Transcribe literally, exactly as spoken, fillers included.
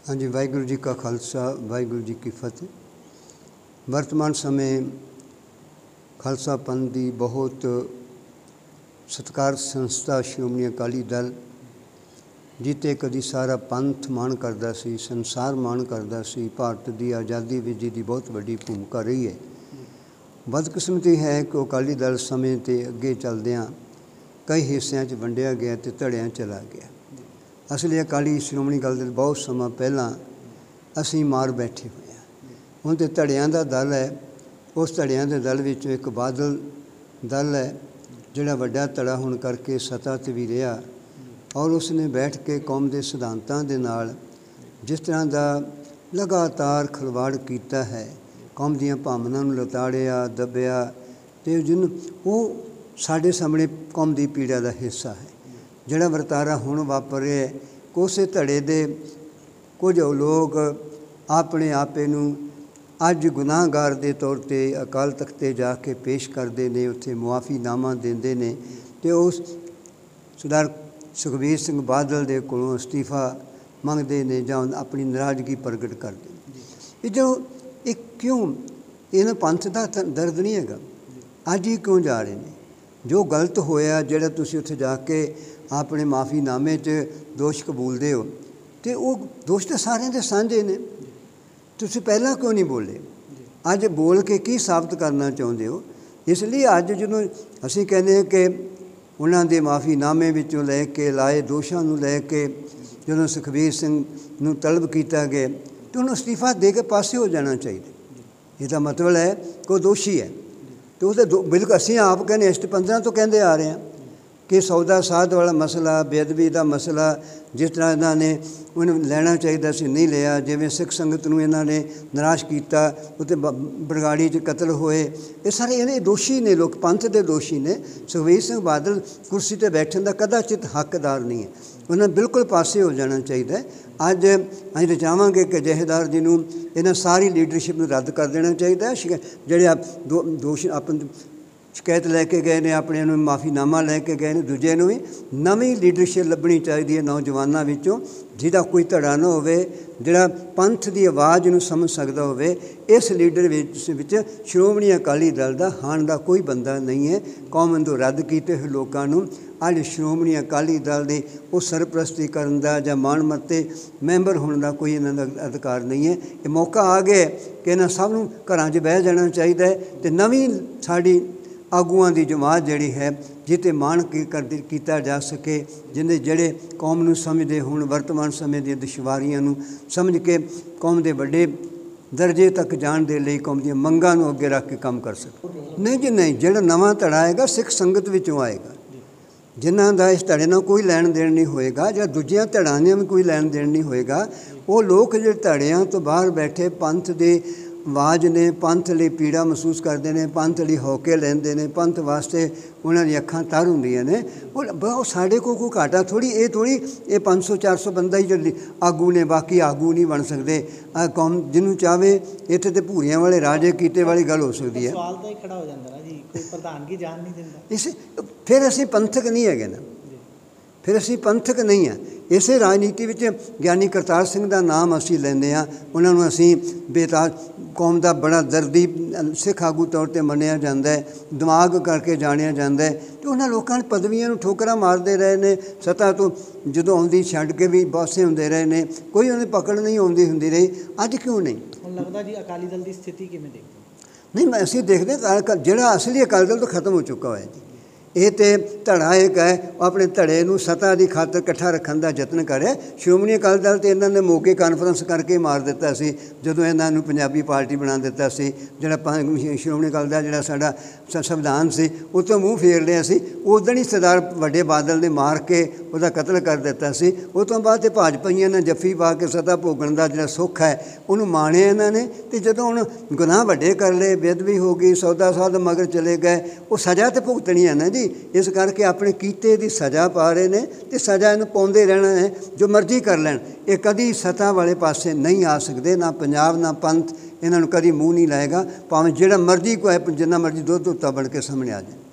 हाँ जी, वाहिगुरू जी का खालसा वाहिगुरू जी की फतेह। वर्तमान समय खालसा पंथ की बहुत सत्कार संस्था श्रोमणी अकाली दल जिते कदी सारा पंथ माण करता सी, संसार माण करता सी। भारत की आज़ादी में जिसकी बहुत बड़ी भूमिका रही है। बदकिस्मती है कि अकाली दल समय ते अगे चलद्या कई हिस्सों च वंडिया गया तो धड़ियाँ चला गया। असली अकाली श्रोमणी अकाली दल बहुत समा पहला असी मार बैठे हुए हैं। हुण तो धड़ियाँ का दल है, उस धड़ियाँ के दल विचों एक बादल दल है जिहड़ा वड्डा धड़ा होण करके सत्ता ते भी रहा और उसने बैठ के कौम के सिद्धांतां दे नाल जिस तरह का लगातार खिलवाड़ किया है, कौम दीयां भावनां नूं लताड़िया दबिया, तो जिन वो साडे सामने कौम की पीड़ा का हिस्सा है। जिहड़ा वरतारा हुण वापर रहा है, उस धड़े दे कुछ लोग अपने आपे नूं अज गुनाहगार के तौर पर अकाल तख्त ते जाके पेश करते हैं, उत्थे मुआफ़ीनामा देंदे ने ते उस सरदार सुखबीर सिंह बादल दे कोलों अस्तीफा मंगते हैं जां अपनी नाराज़गी प्रगट करते हैं। ये जो एक क्यों इन्हां पंथ का दर्द नहीं हैगा, अज ही क्यों जा रहे हैं? जो गलत होया जिहड़ा तुसीं उत्थे जाके अपने माफ़ीनामे च दोष कबूलते हो तो वो दोष तो सारे दे साझे ने, तुसीं पहलां क्यों नहीं बोले? अज बोल के की साबित करना चाहुंदे हो? इसलिए अज जदों असीं कहने हैं कि उन्हां दे माफ़ीनामे विचों लै के लाए दोषां नूं लै के जदों सुखबीर सिंह नूं तलब किया गया तो उन्होंने अस्तीफा दे के पासे हो जाना चाहिए। इसका मतलब है कोई दोषी है तो उसके दो बिल्कुल असीं आप कहने इष्ट पंद्रह तो कहते आ रहे हैं कि सौदा साध वाला मसला, बेअदबी का मसला जिस तरह इन्होंने उन्हें लेना चाहिए सी नहीं लिया, जिवें सिख संगत नूं इन्होंने निराश किया, उत्ते बरगाड़ी च कतल होए, ये सारे इन्हें दोषी ने, लोग पंथ के दोषी ने। सुखबीर सिंह बादल कुर्सी पर बैठने का कदाचित हकदार नहीं है, उन्हें बिल्कुल पासे हो जाना चाहिए। अज अं तो चाहांगे कि जहेदार जी नूं इन्हां सारी लीडरशिप नूं रद्द कर देना चाहिए। जिहड़े दो दोष अपन शिकायत लैके गए ने, अपने माफ़ीनामा लैके गए ने, दूजे नूं भी नवीं लीडरशिप लभनी चाहिए है नौजवानों विचों, जिहदा कोई धड़ा ना होवे, जिहड़ा पंथ की आवाज़ नूं समझ सकदा होवे। इस लीडर विच श्रोमणी अकाली दल दा हाण दा कोई बंदा नहीं है। कौम तो रद्द किए हुए लोगों नूं अज श्रोमणी अकाली दल की वो सरप्रस्ती करन दा जां माणमत्ते मैंबर होने का कोई इन्हां दा अधिकार नहीं है। ये मौका आ गया कि इन्हां सब नूं घरां च बह जाना चाहिए है ते नवीं साडी आगूआं की जमात जिहड़ी है जिते मान किया जा सके, जिन्हें जड़े कौम नूं समझदे होण, वर्तमान समय दी दुश्वारियां नूं समझ के कौम के वड्डे दर्जे तक जाण दे लई कौम दी मंगां नूं अगे रख के काम कर सके। नहीं जी नहीं, जिहड़ा नवां धड़ा आएगा सिख संगत विचों आएगा, जिन्हां दा इस धड़े नाल कोई लैण देण नहीं होएगा, जां दूजियां धड़ां नाल भी कोई लैण देण नहीं होएगा। वो लोग जिहड़े धड़ियां तो बाहर बैठे पंथ दे आवाज़ ने, पंथ लई पीड़ा महसूस करते हैं, पंथ लई हौके लेंदे ने, पंथ वास्ते उन्होंने अखां तर होंदियां ने। वो साढ़े को कोई घाटा थोड़ी, ये थोड़ी ये पाँच सौ चार सौ बंदा ही जो आगू ने, बाकी आगू नहीं बन सकते। कौम जिन्हों चाहे इत्थे ते भूरियां वाले राजे कीते वाली गल हो सकती है। सवाल तो खड़ा हो जाता ना जी, कोई प्रधानगी जान नहीं देता। इस फिर असीं पंथक नहीं है ना, फिर असीं पंथक नहीं है। इस राजनीति विच ज्ञानी करतार सिंह का नाम असीं लैंदे आ, उन्होंने असीं बेताज कौम का बड़ा दर्दी सिख आगू तौर पर मन्निया जाता है, दिमाग करके जानिया जाता है। तो उन्होंने लोगों ने पदवियां नूं ठोकरां मारते रहे ने, सत्ता तो जदों आउंदी छड्ड के भी पासे हुंदे रहे ने, कोई उन्हें पकड़ नहीं आउंदी हुंदी रही। अज क्यों नहीं? लगता जी अकाली दल की स्थिति किवें देखते? नहीं, मैं असीं देखते जिहड़ा असली अकाली दल तो खत्म हो चुका है जी। ये तो धड़ा एक है अपने धड़े नूं सत्ता की खातर इकट्ठा रखने का यत्न करे। श्रोमणी अकाली दल तो इन्होंने मौके कानफ्रेंस करके मार दिता सी जदों इन्हों पंजाबी पार्टी बना दिता सी। जिहड़ा श्रोमणी अकाली दल जिहड़ा साडा संविधान सी उस तो मूँह फेर लिया सी, उदण ही सरदार वड्डे बादल ने मार के उसका कतल कर दिता सी। उस तो बाद तो भाजपाइयां ने जफ्फी पा के सत्ता भोगण का जिहड़ा सुख है उन्होंने माणिया इन्होंने। तो जदों हुण गुनाह वड्डे कर लए, बेअदबी हो गई, सौदा साध मगर चले गए, वो सज़ा तो भुगतनी है ना जी। इस करके अपने कीते की सज़ा पा रहे हैं तो सज़ा इन्हूं पाउंदे रहना है, जो मर्जी कर लैण। ये कदी सत्ता वाले पासे नहीं आ सकते, ना पंजाब ना पंथ इन्हों कदी मूँह नहीं लाएगा, भावें जिहड़ा मर्जी कोई जिन्ना मर्जी दुध धोता बन के सामने आ जाए।